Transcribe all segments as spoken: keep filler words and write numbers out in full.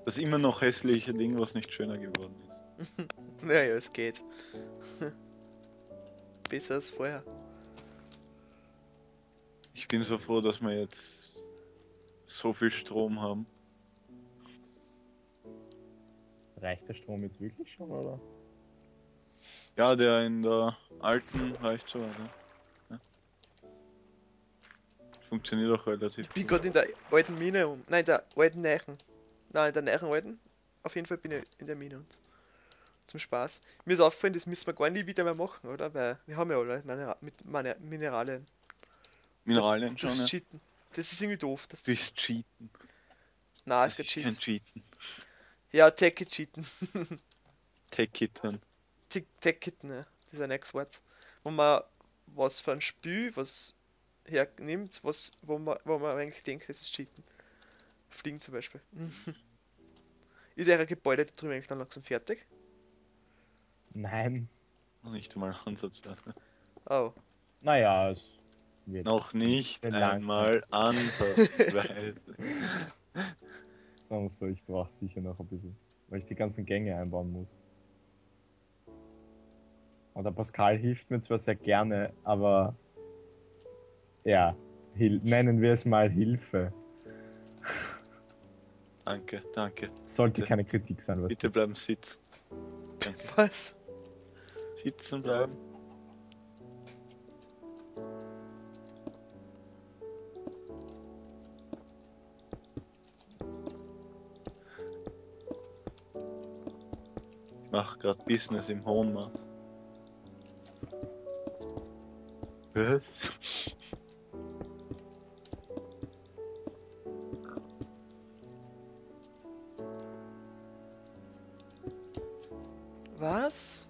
Das immer noch hässliche Ding, was nicht schöner geworden ist. Naja, es geht. Besser als vorher. Ich bin so froh, dass wir jetzt so viel Strom haben. Reicht der Strom jetzt wirklich schon, oder? Ja, der in der alten reicht schon, oder? Ja. Funktioniert auch relativ Ich bin gut. gerade in der alten Mine und. Nein, in der alten Neichen. Nein, in der Neichen alten. Auf jeden Fall bin ich in der Mine und zum Spaß. Mir ist aufgefallen, das müssen wir gar nie wieder mehr machen, oder? Weil wir haben ja alle Minera mit meine Mineralien. Mineralien schon, Durchs ja. Cheaten. Das ist irgendwie doof. Dass Das das. Cheaten. Nein, Das es geht ist kein Cheats. Cheaten. Ja, Techie cheaten. Tech-Kitten. Tech-Kitten, ja. Das ist ein Ex-Wort. Wo man was für ein Spiel, was hernimmt, was, wo man, wo man eigentlich denkt, das ist Cheaten. Fliegen zum Beispiel. Ist euer Gebäude da drüben eigentlich dann langsam fertig? Nein. Nicht mal ansatzweise. Oh. Naja, es wird Noch nicht Bin langsam. einmal ansatzweise. Sagen wir so, ich brauche sicher noch ein bisschen, weil ich die ganzen Gänge einbauen muss. Und der Pascal hilft mir zwar sehr gerne, aber ja, hil nennen wir es mal Hilfe. Danke, danke. Sollte Bitte. keine Kritik sein, was Bitte bleiben sitzen. Danke. Was? Sitzen bleiben. Ich mache gerade Business im hohen Maß. Was? Was?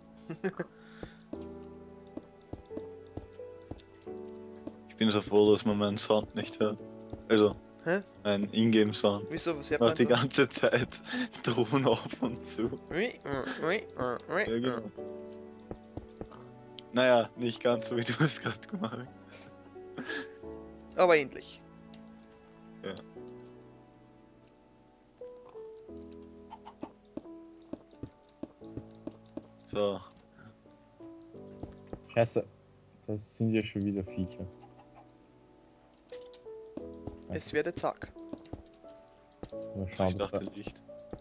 Ich bin so froh, dass man meinen Sound nicht hört. Also, Hä? mein Ingame-Sound. Wieso? Was hört Macht man die da? ganze Zeit Drohnen auf und zu. Ja, genau. Naja, nicht ganz so, wie du es gerade gemacht hast. Aber endlich. Ja. So, Scheiße, das sind ja schon wieder Viecher. Es werde zack. Mal also schauen, ich dass dachte da- Licht.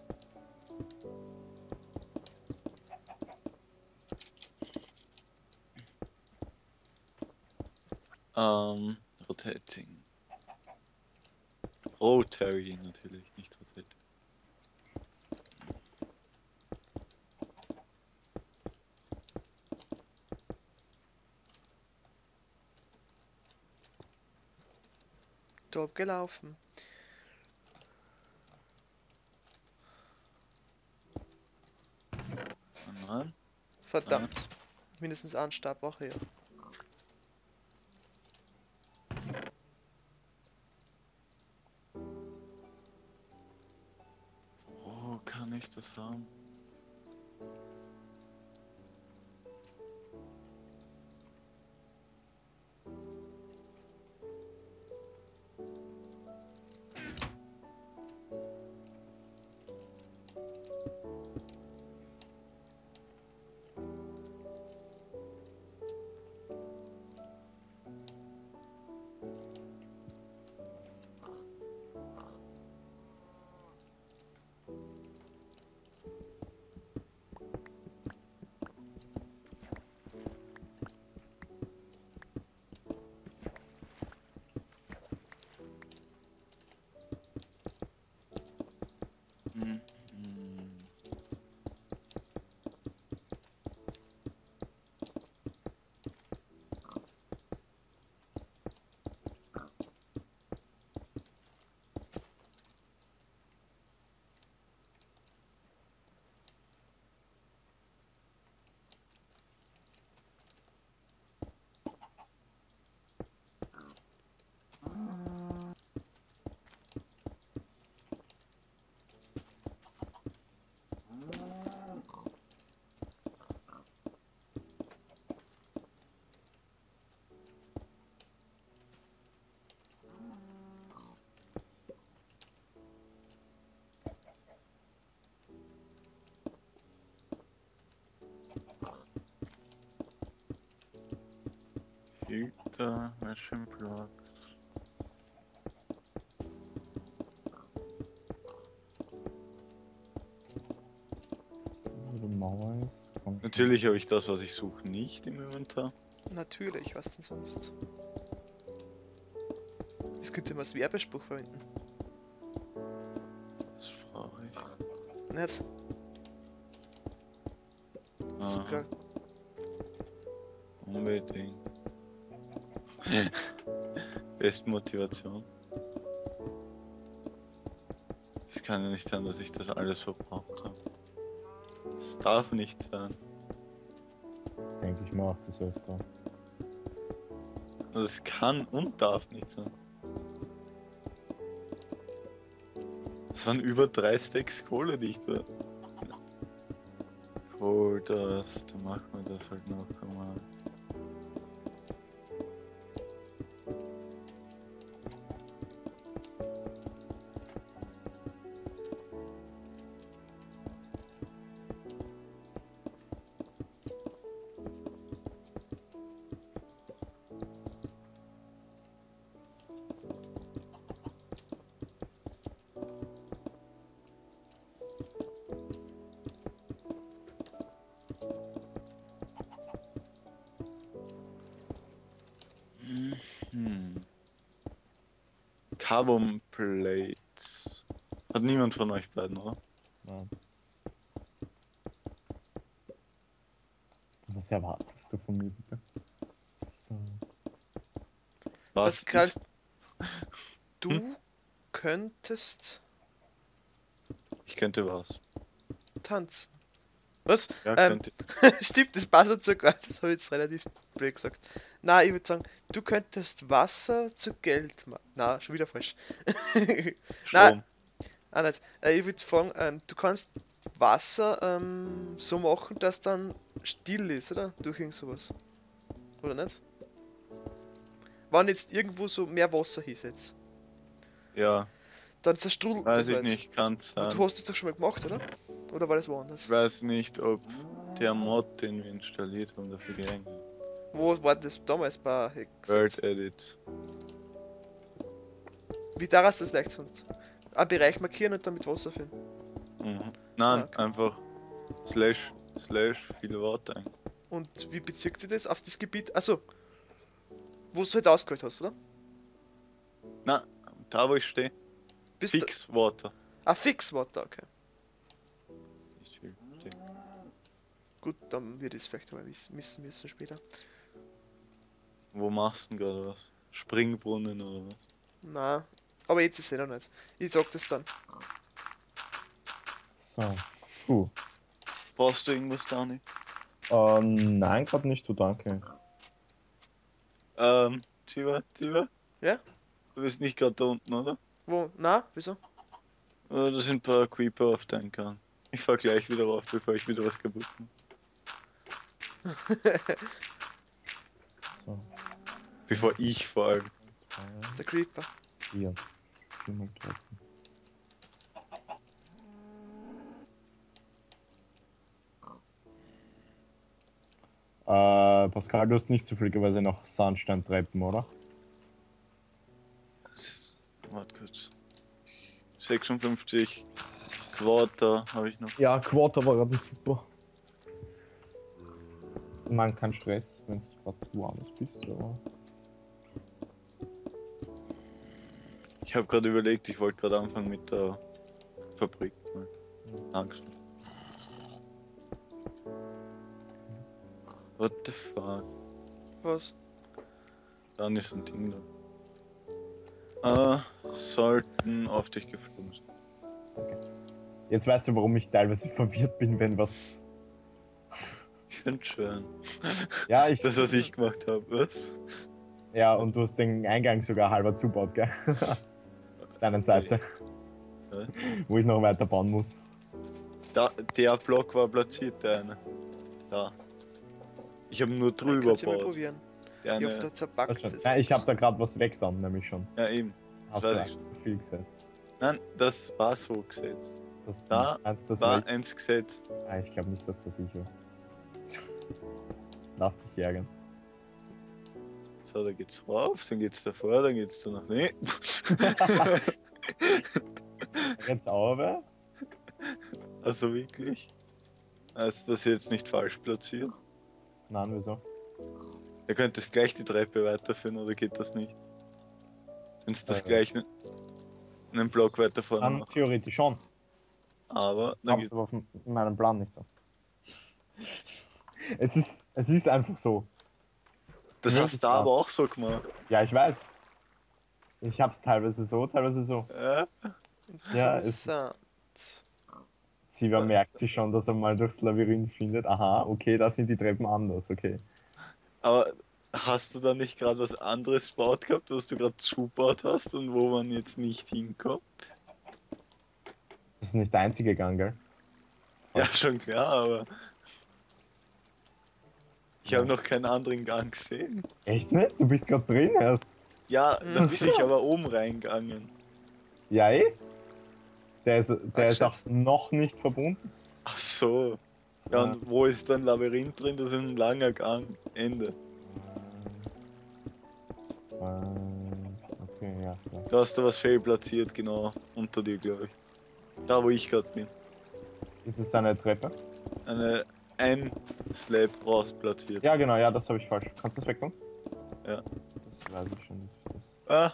Ähm, rotating. Rotary natürlich, nicht rotating. Top gelaufen. Nein. Verdammt. Mindestens einen Stab auch hier. Wo kann ich das haben? Furniture, Machine Blocks. Wo die Mauer ist. Kommt schon. Natürlich habe ich das, was ich suche, nicht im Inventar. Natürlich, was denn sonst? Das könnte man als Werbespruch verwenden. Das frage ich. Nicht? So Aha, geil. unbedingt. Best Motivation. Es kann ja nicht sein, dass ich das alles verbraucht habe. Das darf nicht sein. Das denke ich mir auch das öfter. Also es kann und darf nicht sein. Das waren über drei Stacks Kohle, die ich da... Hol das, dann machen wir das halt noch einmal. Hm. Carbon Plates. Hat niemand von euch beiden, oder? Nein. Was erwartest du von mir bitte? So. Was? Pascal, ist- du Hm? könntest Ich könnte was. tanzen. Was? Ja, Ähm, könnte. Stimmt, das passt nicht sogar. Das habe ich jetzt relativ blöd gesagt. Na, ich würde sagen, du könntest Wasser zu Geld machen. Na, schon wieder falsch. Strom. Ah, nicht. Äh, ich würde fragen, ähm, du kannst Wasser ähm, so machen, dass dann still ist, oder? Durch irgend sowas. Oder nicht? Wenn jetzt irgendwo so mehr Wasser hinsetzt, Ja, dann zerstrudelt weiß das ich weiß. nicht, kann Aber sein. du hast es doch schon mal gemacht, oder? Oder war das Ich woanders? weiß nicht, ob der Mod, den wir installiert haben, dafür geeignet ist. Wo war das damals bei Hex? World Edit. Wie da ist das leicht sonst? Einen Bereich markieren und dann mit Wasser füllen. Mhm. Nein, Ah, okay. einfach slash slash viel Worte ein. Und wie bezieht sich das auf das Gebiet? Achso, wo du halt ausgewählt hast, oder? Na, da wo ich stehe, Bist du. fix Water. Ah, Fix Water, okay. Nicht viel. stehen. Gut, dann wird es vielleicht mal wissen, wissen müssen später. Wo machst du denn gerade was? Springbrunnen oder was? Na, aber jetzt ist es eh noch nicht. Ich sag das dann. So. Puh. Brauchst du irgendwas, Dani? Ähm, nein, gerade nicht, du danke. Ähm, Chiva, Chiva? Ja? Du bist nicht gerade da unten, oder? Wo? Na, wieso? Oder da sind ein paar Creeper auf deinem Gang. Ich fahr gleich wieder rauf, bevor ich wieder was kaputt mache. So. Bevor ich vor allem. Der Creeper. Hier. Stimmung treffen. Äh, Pascal, du hast nicht zufälligerweise noch Sandsteintreppen, oder? Warte kurz. sechsundfünfzig Quarter habe ich noch. Ja, Quarter war gerade super. Man, kein Stress, wenn du gerade woanders bist, aber... Ich habe gerade überlegt, ich wollte gerade anfangen mit der Fabrik. Angst. What the fuck? Was? Dann ist ein Ding da. Äh, sollten auf dich geflogen sein. Jetzt weißt du, warum ich teilweise verwirrt bin, wenn was... Ich find's schön. Ja, ich... Das, was ich gemacht habe, was? Ja, und du hast den Eingang sogar halber zubaut, gell? Auf deiner Seite. Ja. Wo ich noch weiter bauen muss. Da, der Block war platziert, der eine. Da. Ich habe nur drüber Kannst du mal gebaut. probieren. Der Ich hoffe, eine, da zerpackt Ja, es. ja, ich habe da gerade was weg dann, nämlich schon. ja eben. Hast Weiß du ich echt zu viel gesetzt. Nein, das war so gesetzt. Das, Da meinst du, das war war eins gesetzt. ah, ich glaube nicht, dass das ich war. Lass dich ärgern. So, da geht's rauf, dann geht's davor, dann geht's da nach nee. Jetzt aber. Also wirklich? Ist das jetzt nicht falsch platziert? Nein, wieso? Ihr könntest gleich die Treppe weiterführen oder geht das nicht? Wenn es das Äh. gleich ne- einen Block weiter vorne Dann macht. theoretisch schon. Aber dann Hab's geht, aber auf m- meinem Plan nicht so. Es ist, es ist einfach so. das Ja, hast du das da war- aber auch so gemacht. Ja, ich weiß. Ich hab's teilweise so, teilweise so. Ja? Ja, es- Interessant. Siva merkt sich schon, dass er mal durchs Labyrinth findet. Aha, okay, da sind die Treppen anders, okay. Aber hast du da nicht gerade was anderes gebaut gehabt, was du gerade zubaut hast und wo man jetzt nicht hinkommt? Das ist nicht der einzige Gang, gell? Ja, schon klar, aber ich habe noch keinen anderen Gang gesehen. Echt nicht? Du bist gerade drin erst. Ja, da bin ich aber oben reingegangen. Ja, eh? Der ist, der Ach, ist auch shit. noch nicht verbunden. Ach so. Ja, und wo ist dann Labyrinth drin? Das ist ein langer Gang. Ende. Äh, Okay, ja. ja. Da hast du was fehl platziert, genau. Unter dir, glaube ich. Da, wo ich gerade bin. Ist es eine Treppe? Eine, ein Slab raus platziert. Ja, genau, ja, das habe ich falsch. Kannst du das wegkommen? Ja. Das weiß ich schon nicht. Ah.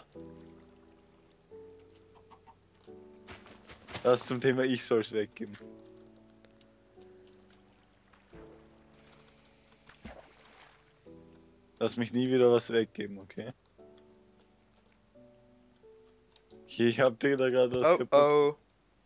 Das zum Thema, ich soll es weggeben. Lass mich nie wieder was weggeben, okay? Okay, ich hab dir da gerade was Oh kaputt. oh.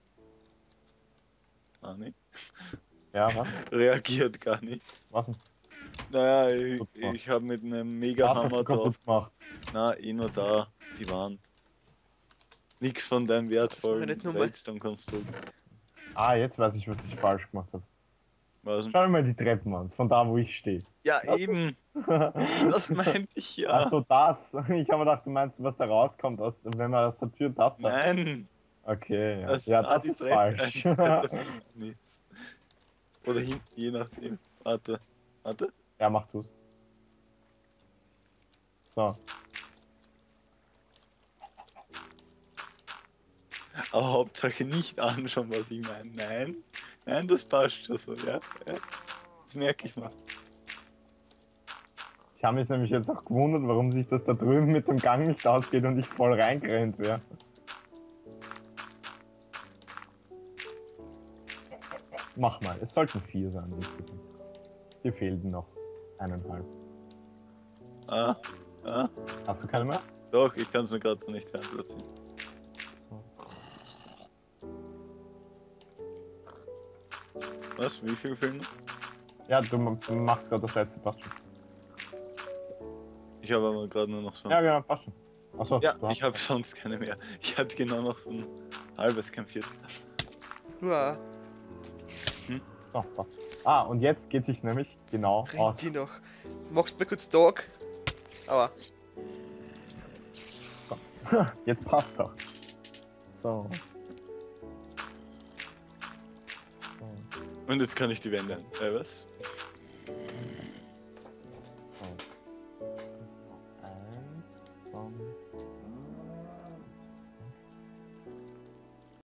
Ah, nicht. Ja, was? Reagiert gar nicht. Was denn? Naja, ich, Kaputt gemacht. ich habe mit einem Was hast Mega-Hammer du drauf. kaputt gemacht? Na, eh nur da, die Wand. Nix von deinem wertvollen nicht nur mal. Redstone-Konstrukt. Ah, jetzt weiß ich, was ich falsch gemacht habe. Was? Schau dir mal die Treppen an, von da, wo ich stehe. Ja, Was? eben. Ach Das meinte ich ja. so, das. Ich habe gedacht, du meinst, was da rauskommt, aus, wenn man aus der Tür das da. Nein. Okay, ja, Das, ja da das die ist Treppe falsch. eins weiter hinten ist. Oder hinten, je nachdem. Warte. Warte. Ja, mach du's. So. Aber Hauptsache nicht anschauen, was ich meine. Nein. Nein, das passt schon so, ja. ja. Das merke ich mal. Ich habe mich nämlich jetzt auch gewundert, warum sich das da drüben mit dem Gang nicht ausgeht und ich voll reingerannt wäre. Mach mal, es sollten vier sein insgesamt. Hier fehlten noch eineinhalb. Ah. Ah. Hast du keine mehr? Doch, ich kann es nur gerade nicht reinplatzieren. Was? Wie viel fehlen noch? Ja, du ma- du machst gerade das letzte, passt schon. Ich habe aber gerade nur noch so. Ja, genau, passt schon. Achso, Ja, du hast... ich habe sonst keine mehr. Ich hatte genau noch so ein halbes, kein Viertel. Uah, So, passt. Ah, und jetzt geht sich nämlich genau rennt aus. die noch. Magst du mir kurz Dog? Aua. Jetzt passt's auch. So. So. Und jetzt kann ich die Wände. Äh, was?